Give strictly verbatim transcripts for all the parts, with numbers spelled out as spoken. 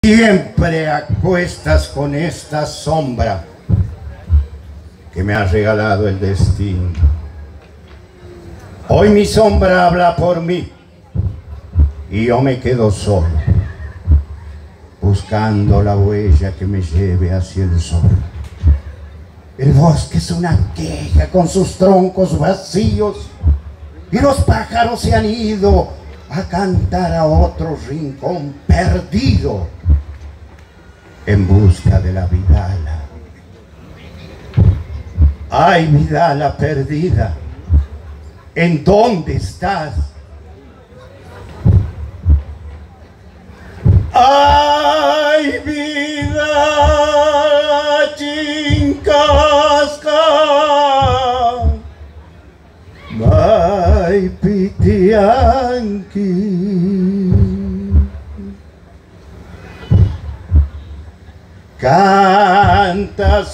Siempre acuestas con esta sombra que me ha regalado el destino. Hoy mi sombra habla por mí y yo me quedo solo, buscando la huella que me lleve hacia el sol. El bosque es una queja con sus troncos vacíos y los pájaros se han ido a cantar a otro rincón perdido en busca de la Vidala. Ay, Vidala perdida, ¿en dónde estás? Ay, Vidala chincasca, may pitianki. Canta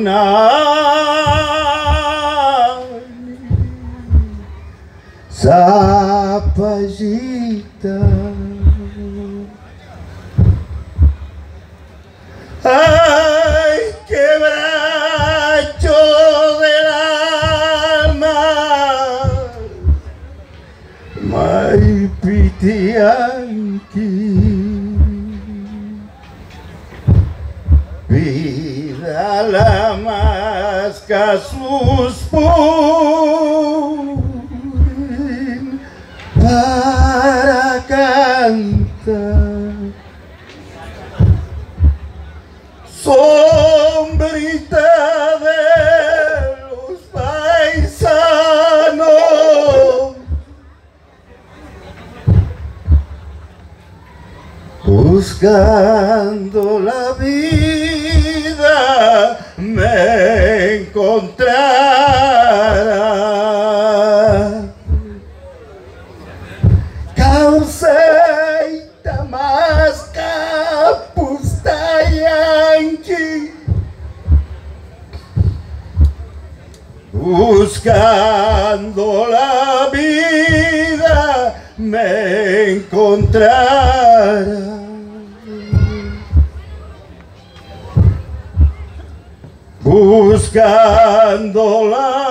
Tsunami, Zapallita. Ay, quebracho del alma, may pitianki. Vidala masca sus purin para cantar. Sombrita de los paisanos, buscando la vida me encontrará. Causeita más capustayanqui, buscando la vida me encontrará. Buscando la